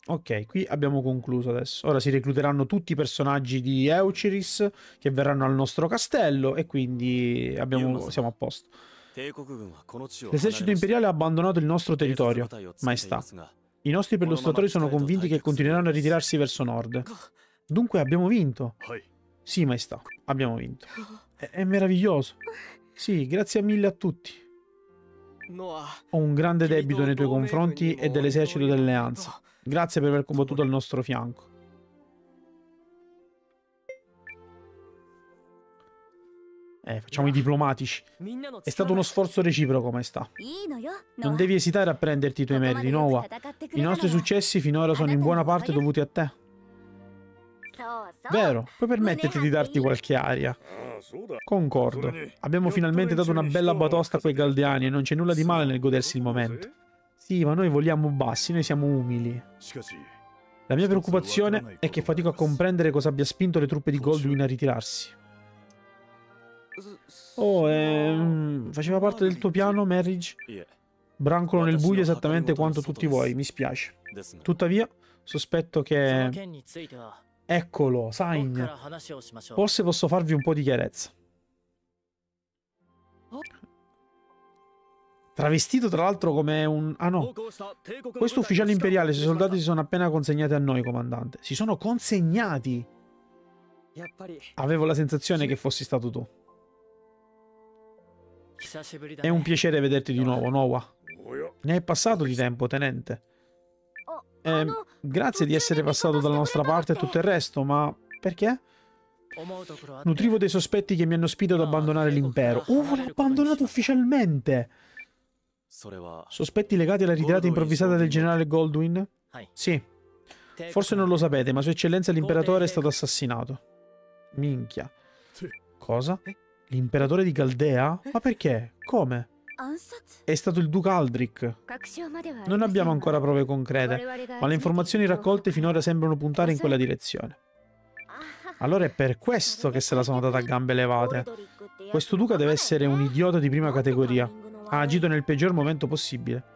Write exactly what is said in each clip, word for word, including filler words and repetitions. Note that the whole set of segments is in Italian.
Ok, qui abbiamo concluso adesso. Ora si recluteranno tutti i personaggi di Euceris che verranno al nostro castello e quindi abbiamo... siamo a posto. L'esercito imperiale ha abbandonato il nostro territorio, maestà. I nostri perlustratori sono convinti che continueranno a ritirarsi verso nord. Dunque abbiamo vinto. Sì, maestà, abbiamo vinto. È, è meraviglioso. Sì, grazie mille a tutti. Ho un grande debito nei tuoi confronti e dell'esercito dell'Alleanza. Grazie per aver combattuto al nostro fianco. Eh, facciamo i diplomatici. È stato uno sforzo reciproco, maestà. Non devi esitare a prenderti i tuoi meriti, Nowa. I nostri successi finora sono in buona parte dovuti a te. Vero, puoi permetterti di darti qualche aria. Concordo. Abbiamo finalmente dato una bella batosta a quei galdeani e non c'è nulla di male nel godersi il momento. Sì, ma noi voliamo bassi, noi siamo umili. La mia preoccupazione è che fatico a comprendere cosa abbia spinto le truppe di Goldwyn a ritirarsi. Oh, ehm, faceva parte del tuo piano, Marriage? Brancolo nel buio esattamente quanto tutti voi, mi spiace. Tuttavia, sospetto che... Eccolo, Sain. Forse posso farvi un po' di chiarezza. Travestito tra l'altro come un... Ah no. Questo ufficiale imperiale, i suoi soldati si sono appena consegnati a noi, comandante. Si sono consegnati. Avevo la sensazione che fossi stato tu. È un piacere vederti di nuovo, Nowa. Ne è passato di tempo, tenente. Eh, grazie di essere passato dalla nostra parte e tutto il resto, ma perché? Nutrivo dei sospetti che mi hanno spinto ad abbandonare l'impero. Uh, l'ha abbandonato ufficialmente! Sospetti legati alla ritirata improvvisata del generale Goldwyn? Sì. Forse non lo sapete, ma Sua Eccellenza l'imperatore è stato assassinato. Minchia. Cosa? L'imperatore di Caldea? Ma perché? Come? È stato il duca Aldrich. Non abbiamo ancora prove concrete, ma le informazioni raccolte finora sembrano puntare in quella direzione. Allora è per questo che se la sono data a gambe levate. Questo duca deve essere un idiota di prima categoria. Ha agito nel peggior momento possibile.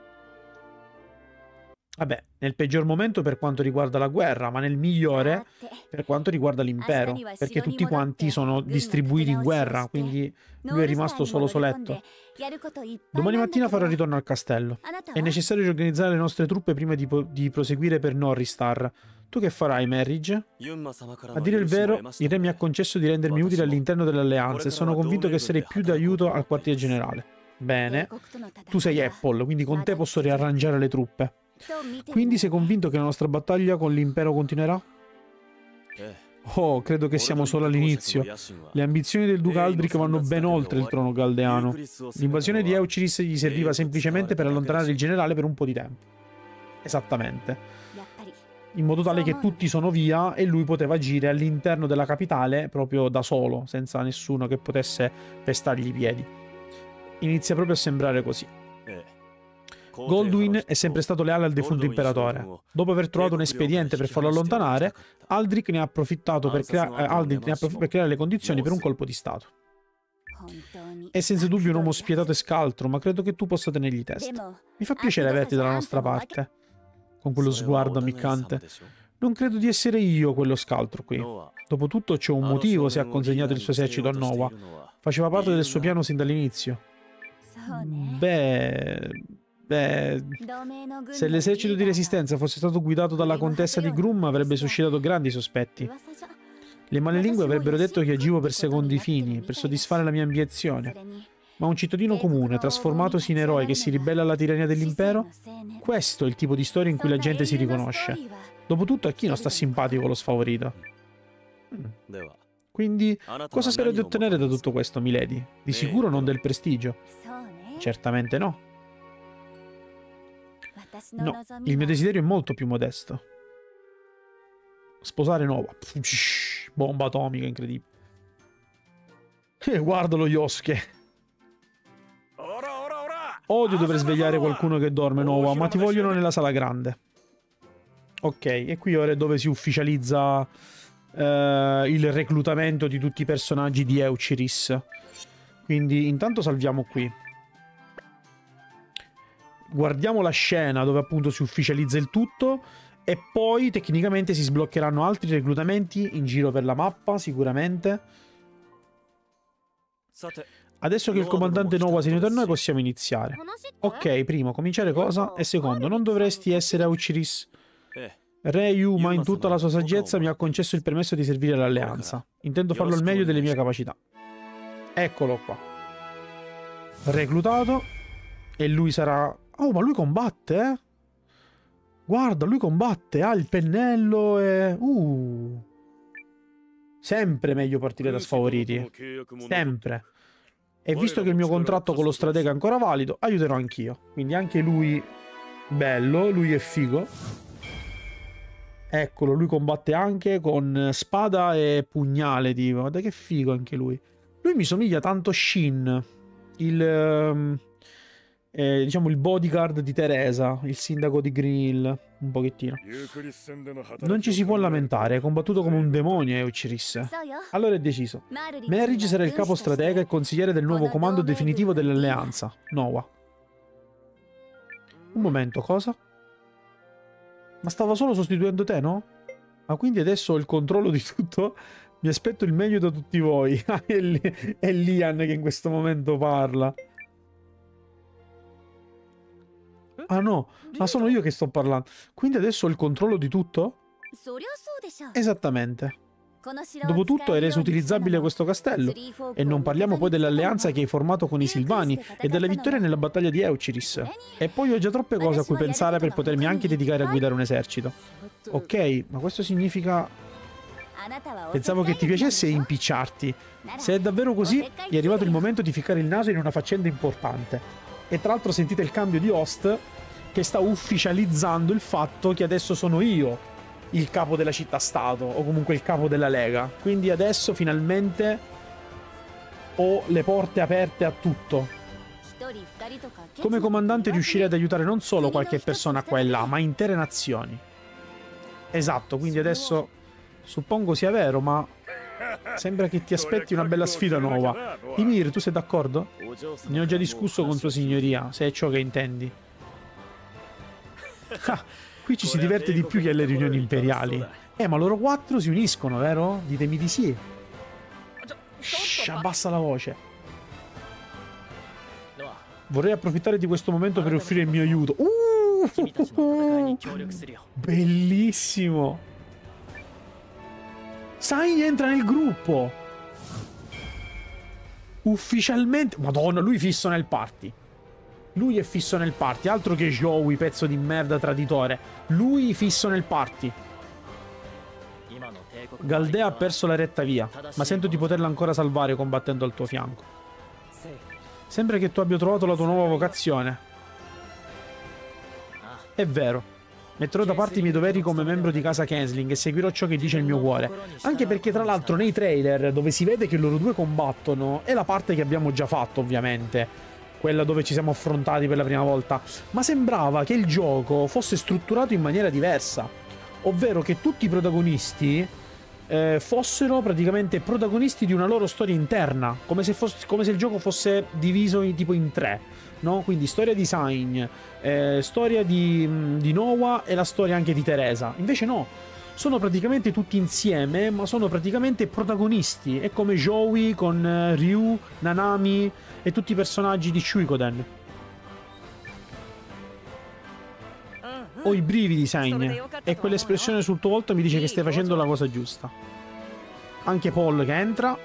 Vabbè, nel peggior momento per quanto riguarda la guerra, ma nel migliore per quanto riguarda l'impero, perché tutti quanti sono distribuiti in guerra, quindi lui è rimasto solo soletto. Domani mattina farò ritorno al castello. È necessario riorganizzare le nostre truppe prima di, di proseguire per Norristar. Tu che farai, Marriage? A dire il vero, il re mi ha concesso di rendermi utile all'interno dell'alleanza e sono convinto che sarei più d'aiuto al quartier generale. Bene. Tu sei Apple, quindi con te posso riarrangiare le truppe. Quindi sei convinto che la nostra battaglia con l'impero continuerà? Oh, credo che siamo solo all'inizio. Le ambizioni del duca Aldrich vanno ben oltre il trono galdeano. L'invasione di Euceris gli serviva semplicemente per allontanare il generale per un po' di tempo. Esattamente. In modo tale che tutti sono via e lui poteva agire all'interno della capitale proprio da solo, senza nessuno che potesse pestargli i piedi. Inizia proprio a sembrare così. Goldwyn è sempre stato leale al defunto imperatore. Dopo aver trovato un espediente per farlo allontanare, Aldrich ne ha approfittato per, crea eh, Aldrich ne ha approfittato per creare le condizioni per un colpo di stato. È senza dubbio un uomo spietato e scaltro, ma credo che tu possa tenergli testa. Mi fa piacere averti dalla nostra parte. Con quello sguardo ammiccante. Non credo di essere io quello scaltro qui. Dopotutto c'è un motivo se ha consegnato il suo esercito a Nowa. Faceva parte del suo piano sin dall'inizio. Beh... Beh, se l'esercito di resistenza fosse stato guidato dalla contessa di Grum avrebbe suscitato grandi sospetti. Le malelingue avrebbero detto che agivo per secondi fini, per soddisfare la mia ambizione. Ma un cittadino comune, trasformatosi in eroe che si ribella alla tirannia dell'impero? Questo è il tipo di storia in cui la gente si riconosce. Dopotutto a chi non sta simpatico lo sfavorito? Hmm. Quindi, cosa spero di ottenere da tutto questo, milady? Di sicuro non del prestigio. Certamente no. No, il mio desiderio è molto più modesto. Sposare Nowa. Bomba atomica, incredibile. E guarda lo Yosuke. Odio dover svegliare qualcuno che dorme, Nowa, ma ti vogliono nella sala grande. Ok, e qui ora è dove si ufficializza eh, il reclutamento di tutti i personaggi di Euceris. Quindi intanto salviamo qui. Guardiamo la scena dove appunto si ufficializza il tutto E poi tecnicamente si sbloccheranno altri reclutamenti in giro per la mappa, sicuramente. Adesso che il comandante Nowa si è unito a noi possiamo iniziare. Ok, primo, cominciare cosa? E secondo, non dovresti essere Aochiris. Re Yuma in tutta la sua saggezza mi ha concesso il permesso di servire l'alleanza. Intendo farlo al meglio delle mie capacità. Eccolo qua. Reclutato. E lui sarà... Oh, ma lui combatte, eh? Guarda, lui combatte. Ha il pennello e... Uh... Sempre meglio partire da sfavoriti. Sempre. E visto che il mio contratto con lo stratega è ancora valido, aiuterò anch'io. Quindi anche lui... Bello, lui è figo. Eccolo, lui combatte anche con spada e pugnale, tipo. Guarda che figo anche lui. Lui mi somiglia tanto a Shin, il, um, eh, diciamo il bodyguard di Teresa, il sindaco di Green Hill, un pochettino. Non ci si può lamentare, è combattuto come un demonio Aochiris. Allora è deciso. Marriage sarà il capo stratega e consigliere del nuovo comando definitivo dell'alleanza, Nowa. Un momento, cosa? Ma stava solo sostituendo te, no? Ma quindi adesso ho il controllo di tutto? Mi aspetto il meglio da tutti voi. è, Li è Lian che in questo momento parla. Ah no, ma sono io che sto parlando. Quindi adesso ho il controllo di tutto? Esattamente. Dopotutto è reso utilizzabile questo castello. E non parliamo poi dell'alleanza che hai formato con i Silvani e della vittoria nella battaglia di Aochiris. E poi ho già troppe cose a cui pensare per potermi anche dedicare a guidare un esercito. Ok, ma questo significa... Pensavo che ti piacesse impicciarti. Se è davvero così, è arrivato il momento di ficcare il naso in una faccenda importante. E tra l'altro sentite il cambio di host che sta ufficializzando il fatto che adesso sono io il capo della città-stato, o comunque il capo della Lega. Quindi adesso finalmente ho le porte aperte a tutto. Come comandante riuscirei ad aiutare non solo qualche persona qua e là, ma intere nazioni. Esatto, quindi adesso suppongo sia vero, ma sembra che ti aspetti una bella sfida nuova. Ymir, tu sei d'accordo? Ne ho già discusso con sua signoria, se è ciò che intendi. Ah, qui ci si diverte di più che alle riunioni imperiali. Eh, ma loro quattro si uniscono, vero? Ditemi di sì. Shh, abbassa la voce. Vorrei approfittare di questo momento per offrire il mio aiuto. Uh! Bellissimo. Sai, entra nel gruppo. Ufficialmente. Madonna, lui fisso nel party. Lui è fisso nel party. Altro che Joey, pezzo di merda traditore. Lui fisso nel party. Galdea ha perso la retta via, ma sento di poterla ancora salvare combattendo al tuo fianco. Sembra che tu abbia trovato la tua nuova vocazione. È vero. Metterò da parte i miei doveri come membro di casa Kensling e seguirò ciò che dice il mio cuore. Anche perché tra l'altro nei trailer dove si vede che loro due combattono è la parte che abbiamo già fatto, ovviamente. Quella dove ci siamo affrontati per la prima volta. Ma sembrava che il gioco fosse strutturato in maniera diversa. Ovvero che tutti i protagonisti eh, fossero praticamente protagonisti di una loro storia interna. Come se, fosse, come se il gioco fosse diviso in, tipo in tre. No? Quindi storia di Sain, eh, storia di, di Nowa e la storia anche di Teresa. Invece no, sono praticamente tutti insieme, ma sono praticamente protagonisti. È come Joey con eh, Ryu, Nanami e tutti i personaggi di Suikoden. Ho i brividi, Sain, e quell'espressione sul tuo volto mi dice che stai facendo la cosa giusta. Anche Paul che entra.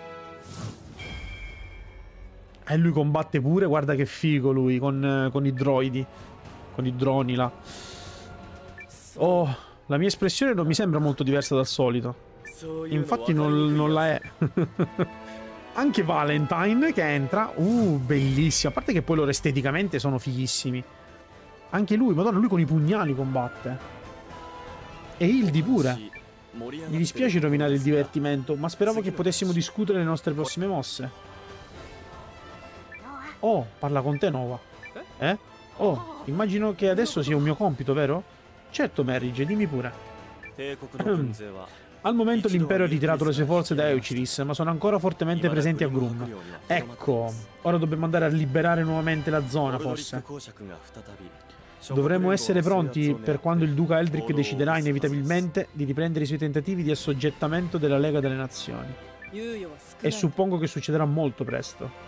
E lui combatte pure, guarda che figo lui, con, con i droidi. Con i droni là. Oh, la mia espressione non mi sembra molto diversa dal solito. Infatti non, non la è. Anche Valentine che entra. Uh, bellissimo. A parte che poi loro esteticamente sono fighissimi. Anche lui, madonna, lui con i pugnali combatte. E Hildy pure. Mi dispiace rovinare il divertimento, ma speravo che potessimo discutere le nostre prossime mosse. Oh, parla con te, Nowa. Eh? Oh, immagino che adesso sia un mio compito, vero? Certo, Marriage, dimmi pure. Al momento l'impero ha ritirato le sue forze da Aochiris, ma sono ancora fortemente presenti a Grum. Ecco, ora dobbiamo andare a liberare nuovamente la zona, forse. Dovremmo essere pronti per quando il duca Eldrick deciderà inevitabilmente di riprendere i suoi tentativi di assoggettamento della Lega delle Nazioni. E suppongo che succederà molto presto.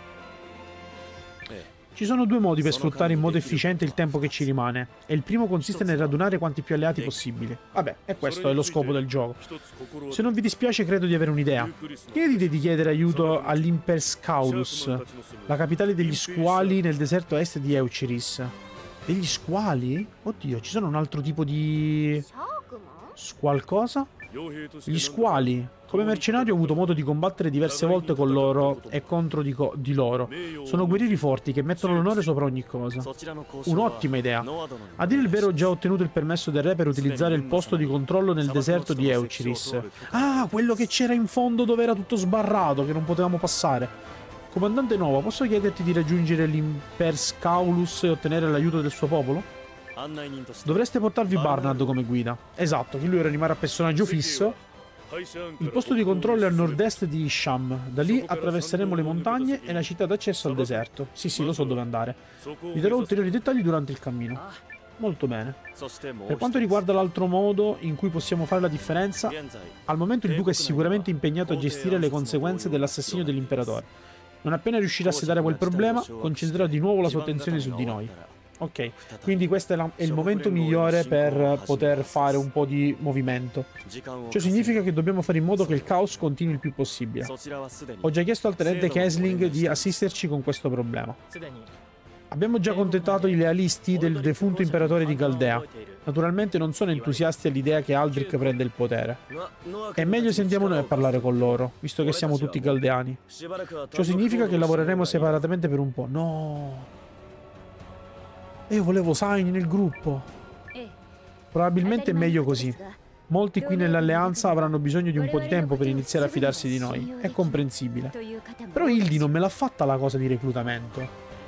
Ci sono due modi per sfruttare in modo efficiente il tempo che ci rimane, e il primo consiste nel radunare quanti più alleati possibili. Vabbè, e questo è lo scopo del gioco. Se non vi dispiace, credo di avere un'idea. Che dite di chiedere aiuto all'Imperscaulus, la capitale degli squali nel deserto a est di Euciris? Degli squali? Oddio, ci sono un altro tipo di... Squalcosa? Gli squali. Come mercenario ho avuto modo di combattere diverse volte con loro e contro di, di loro. Sono guerrieri forti che mettono l'onore sopra ogni cosa. Un'ottima idea. A dire il vero ho già ottenuto il permesso del re per utilizzare il posto di controllo nel deserto di Euciris. Ah, quello che c'era in fondo dove era tutto sbarrato, che non potevamo passare. Comandante Nova, posso chiederti di raggiungere l'Imperscaulus e ottenere l'aiuto del suo popolo? Dovreste portarvi Barnard come guida. Esatto, che lui era rimarrà personaggio fisso. Il posto di controllo è a nord-est di Isham. Da lì attraverseremo le montagne e la città d'accesso al deserto. Sì, sì, lo so dove andare. Vi darò ulteriori dettagli durante il cammino. Molto bene. Per quanto riguarda l'altro modo in cui possiamo fare la differenza, al momento il duca è sicuramente impegnato a gestire le conseguenze dell'assassinio dell'imperatore. Non appena riuscirà a sedare quel problema, concentrerà di nuovo la sua attenzione su di noi. Ok, quindi questo è, la, è il momento migliore per poter fare un po' di movimento. Ciò significa che dobbiamo fare in modo che il caos continui il più possibile. Ho già chiesto al tenente Kesling di assisterci con questo problema. Abbiamo già contattato i lealisti del defunto imperatore di Galdea. Naturalmente non sono entusiasti all'idea che Aldrich prenda il potere. È meglio sentiamo noi a parlare con loro, visto che siamo tutti galdeani. Ciò significa che lavoreremo separatamente per un po'. No... E io volevo Sain nel gruppo. Probabilmente è meglio così. Molti qui nell'alleanza avranno bisogno di un po' di tempo per iniziare a fidarsi di noi. È comprensibile. Però Hildy non me l'ha fatta la cosa di reclutamento.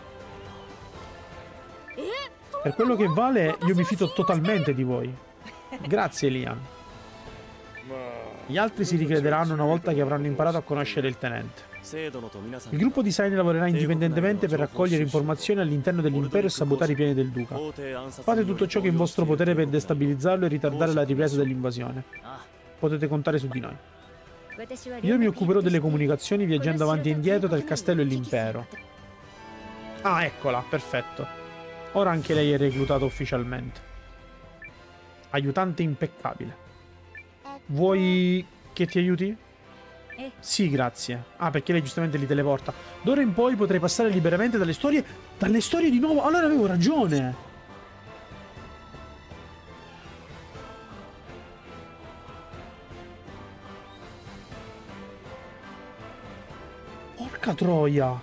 Per quello che vale, io mi fido totalmente di voi. Grazie, Liam. Gli altri si ricrederanno una volta che avranno imparato a conoscere il tenente. Il gruppo di Sain lavorerà indipendentemente per raccogliere informazioni all'interno dell'impero e sabotare i piani del duca. Fate tutto ciò che è in vostro potere per destabilizzarlo e ritardare la ripresa dell'invasione. Potete contare su di noi. Io mi occuperò delle comunicazioni viaggiando avanti e indietro tra il castello e l'impero. Ah, eccola, perfetto. Ora anche lei è reclutata ufficialmente. Aiutante impeccabile. Vuoi che ti aiuti? Sì, grazie. Ah, perché lei giustamente li teleporta. D'ora in poi potrei passare liberamente dalle storie... Dalle storie di nuovo... Allora avevo ragione. Porca troia.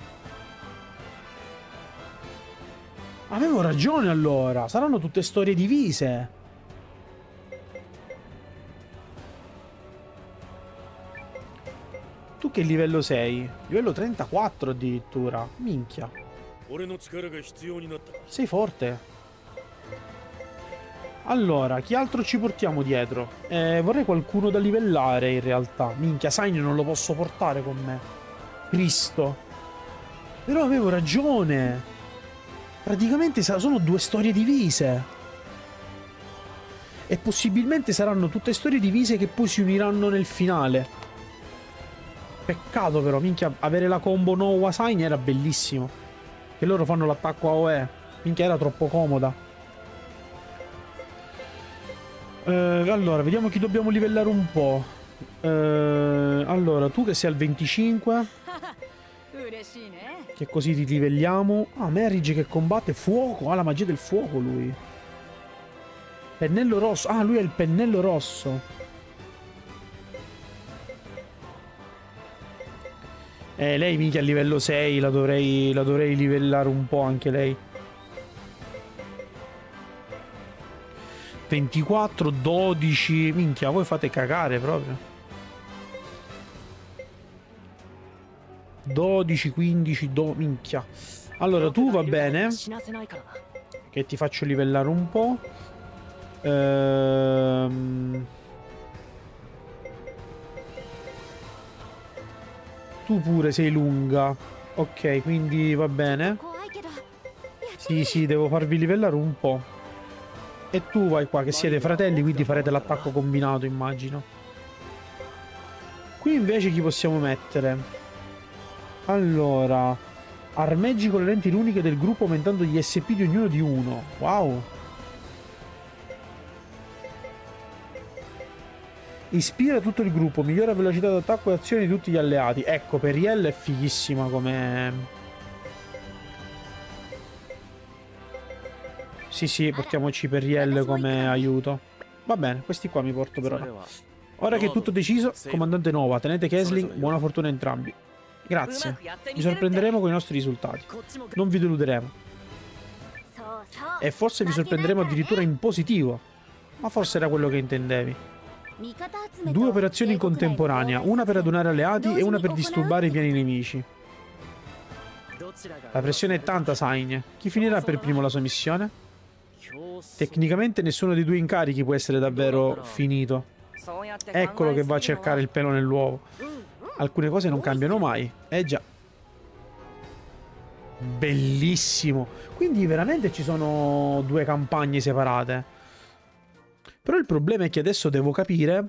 Avevo ragione allora. Saranno tutte storie divise. Tu che livello sei? Livello trentaquattro addirittura. Minchia. Sei forte. Allora, chi altro ci portiamo dietro? Eh, vorrei qualcuno da livellare in realtà. Minchia, Sain non lo posso portare con me. Cristo. Però avevo ragione. Praticamente sono due storie divise. E possibilmente saranno tutte storie divise che poi si uniranno nel finale. Peccato però, minchia, avere la combo Nowa Sain era bellissimo. Che loro fanno l'attacco A O E. Minchia, era troppo comoda. Eh, allora, vediamo chi dobbiamo livellare un po'. Eh, allora, tu che sei al venticinque. Che così ti livelliamo. Ah, Merige che combatte fuoco. Ha la magia del fuoco lui. Pennello rosso. Ah, lui è il pennello rosso. Eh, lei minchia a livello sei, la dovrei, la dovrei livellare un po' anche lei. ventiquattro, dodici, minchia, voi fate cagare proprio. dodici, quindici, do, minchia. Allora tu va bene, che ti faccio livellare un po'. Ehm... Tu pure sei lunga. Ok, quindi va bene. Sì, sì, devo farvi livellare un po'. E tu vai qua, che siete fratelli, quindi farete l'attacco combinato, immagino. Qui invece chi possiamo mettere? Allora, armeggi con le lenti uniche del gruppo aumentando gli S P di ognuno di uno. Wow. Ispira tutto il gruppo, migliora velocità d'attacco e azione di tutti gli alleati. Ecco, Periel è fighissima come... Sì, sì, portiamoci Periel come aiuto. Va bene, questi qua mi porto per ora. Ora che è tutto deciso, comandante Nova, tenente Kesling, buona fortuna a entrambi. Grazie. Vi sorprenderemo con i nostri risultati. Non vi deluderemo. E forse vi sorprenderemo addirittura in positivo. Ma forse era quello che intendevi. Due operazioni in contemporanea, una per adunare alleati e una per disturbare i piani nemici. La pressione è tanta, Sain. Chi finirà per primo la sua missione? Tecnicamente nessuno dei due incarichi può essere davvero finito. Eccolo che va a cercare il pelo nell'uovo. Alcune cose non cambiano mai. Eh già. Bellissimo. Quindi veramente ci sono due campagne separate. Però il problema è che adesso devo capire...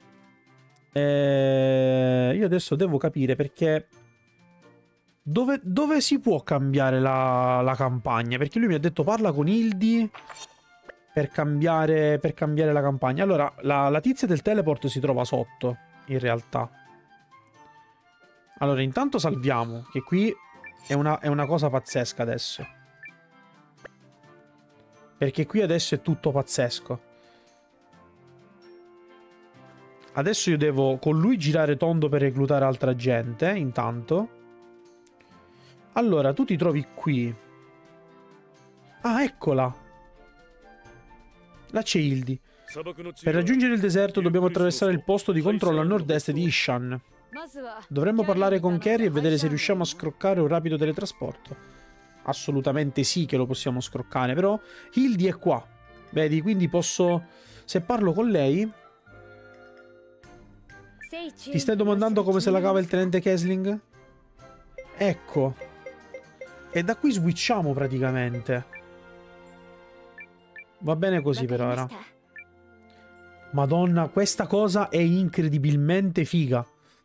Eh, io adesso devo capire perché... Dove, dove si può cambiare la, la campagna? Perché lui mi ha detto parla con Hildy per cambiare, per cambiare la campagna. Allora, la, la tizia del teleport si trova sotto, in realtà. Allora, intanto salviamo, che qui è una, è una cosa pazzesca adesso. Perché qui adesso è tutto pazzesco. Adesso io devo con lui girare tondo per reclutare altra gente, intanto. Allora, tu ti trovi qui. Ah, eccola. Là c'è Hildy. Per raggiungere il deserto dobbiamo attraversare il posto di controllo a nord-est di Ishan. Dovremmo parlare con Kerry e vedere se riusciamo a scroccare un rapido teletrasporto. Assolutamente sì che lo possiamo scroccare, però Hildy è qua. Vedi, quindi posso... Se parlo con lei... Ti stai domandando come se la cava il tenente Kesling? Ecco. E da qui switchiamo praticamente. Va bene così per ora. Madonna, questa cosa è incredibilmente figa.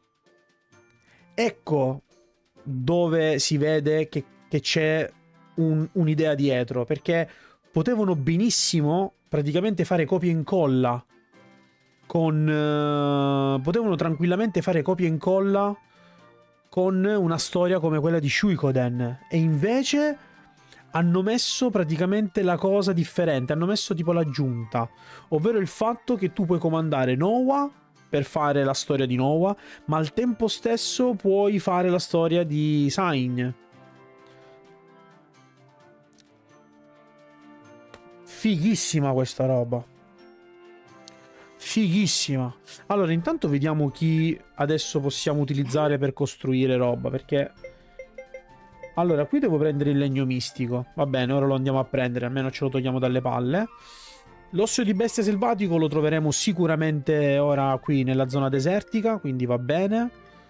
Ecco dove si vede che, che c'è un, un'idea dietro. Perché potevano benissimo praticamente fare copia e incolla. Con... Uh, potevano tranquillamente fare copia e incolla con una storia come quella di Shuikoden. E invece hanno messo praticamente la cosa differente. Hanno messo tipo l'aggiunta, ovvero il fatto che tu puoi comandare Nowa per fare la storia di Nowa, ma al tempo stesso puoi fare la storia di Sain. Fighissima questa roba. Fighissima. Allora, intanto vediamo chi adesso possiamo utilizzare per costruire roba, perché... Allora, qui devo prendere il legno mistico. Va bene, ora lo andiamo a prendere, almeno ce lo togliamo dalle palle. L'osso di bestia selvatico lo troveremo sicuramente ora qui nella zona desertica, quindi va bene.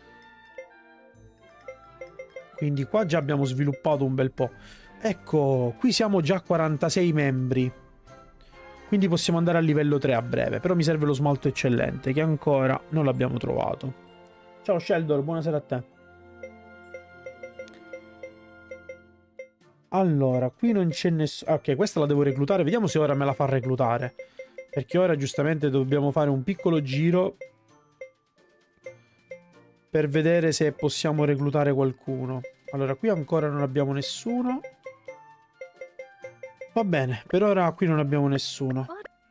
Quindi qua già abbiamo sviluppato un bel po'. Ecco, qui siamo già a quarantasei membri. Quindi possiamo andare a livello tre a breve. Però mi serve lo smalto eccellente, che ancora non l'abbiamo trovato. Ciao Sheldor, buonasera a te. Allora, qui non c'è nessuno... Ok, questa la devo reclutare. Vediamo se ora me la fa reclutare. Perché ora giustamente dobbiamo fare un piccolo giro per vedere se possiamo reclutare qualcuno. Allora, qui ancora non abbiamo nessuno. Va bene, per ora qui non abbiamo nessuno.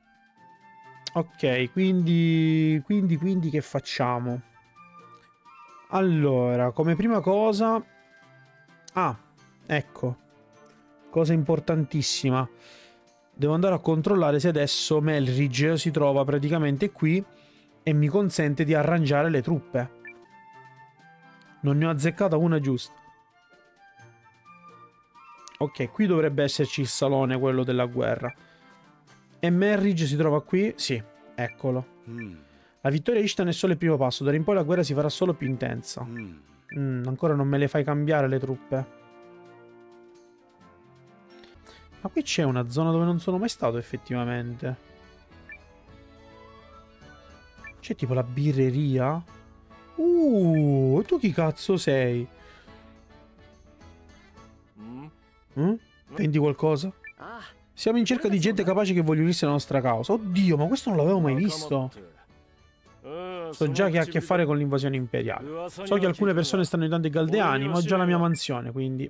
Ok, quindi... Quindi, quindi che facciamo? Allora, come prima cosa... Ah, ecco. Cosa importantissima. Devo andare a controllare se adesso Melridge si trova praticamente qui e mi consente di arrangiare le truppe. Non ne ho azzeccata una giusta. Ok, qui dovrebbe esserci il salone, quello della guerra. E Melridge si trova qui? Sì, eccolo. Mm. La vittoria Ishtan è solo il primo passo. D'ora in poi la guerra si farà solo più intensa. Mm. Mm, ancora non me le fai cambiare le truppe. Ma qui c'è una zona dove non sono mai stato effettivamente. C'è tipo la birreria. Uh, tu chi cazzo sei? Mm? Vendi qualcosa? Siamo in cerca di gente capace che voglia unirsi alla nostra causa. Oddio, ma questo non l'avevo mai visto. So già che ha a che fare con l'invasione imperiale. So che alcune persone stanno aiutando i Galdeani, ma ho già la mia mansione, quindi...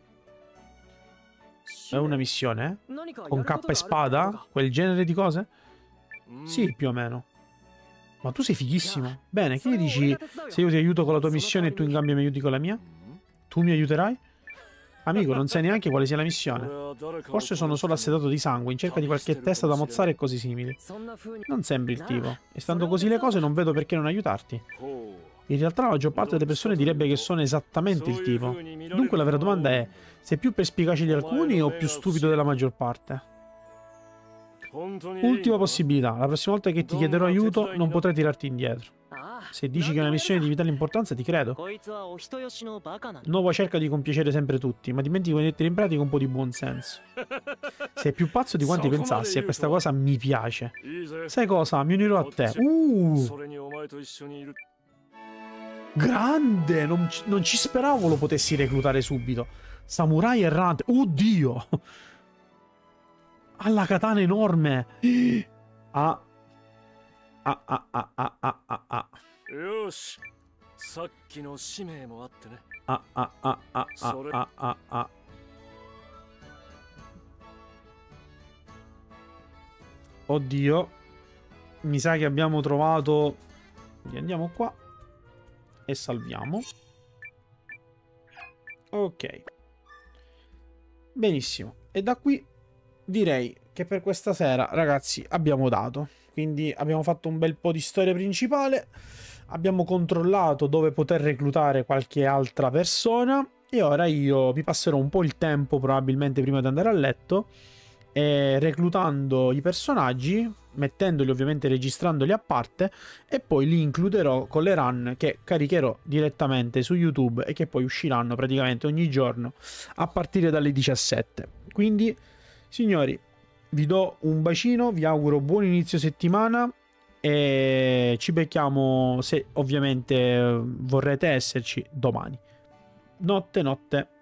È una missione, eh? Con cappa e spada? Quel genere di cose? Sì, più o meno. Ma tu sei fighissimo. Bene, che ne dici se io ti aiuto con la tua missione e tu in cambio mi aiuti con la mia? Tu mi aiuterai? Amico, non sai neanche quale sia la missione. Forse sono solo assetato di sangue, in cerca di qualche testa da mozzare e cose simili. Non sembri il tipo. E stando così le cose non vedo perché non aiutarti. In realtà la maggior parte delle persone direbbe che sono esattamente il tipo. Dunque la vera domanda è, sei più perspicace di alcuni o più stupido della maggior parte? Ultima possibilità, la prossima volta che ti chiederò aiuto non potrai tirarti indietro. Se dici che è una missione di vitale importanza ti credo. Nova cerca di compiacere sempre tutti, ma dimentico di mettere in pratica un po' di buonsenso. Sei più pazzo di quanti pensassi e questa cosa mi piace. Sai cosa? Mi unirò a te. Uh! Grande! Non, non ci speravo lo potessi reclutare subito. Samurai errante. Oddio! Ha la katana enorme. Ah. Ah ah ah ah ah ah ah. Ah ah ah ah ah ah ah. Oddio. Mi sa che abbiamo trovato... Andiamo qua. E salviamo. Ok. Benissimo. E da qui direi che per questa sera, ragazzi, abbiamo dato. Quindi abbiamo fatto un bel po' di storia principale. Abbiamo controllato dove poter reclutare qualche altra persona. E ora io vi passerò un po' il tempo, probabilmente prima di andare a letto, e reclutando i personaggi, mettendoli ovviamente, registrandoli a parte, e poi li includerò con le run che caricherò direttamente su YouTube e che poi usciranno praticamente ogni giorno a partire dalle diciassette. Quindi, signori, vi do un bacino, vi auguro buon inizio settimana e ci becchiamo, se ovviamente vorrete esserci, domani. Notte, notte.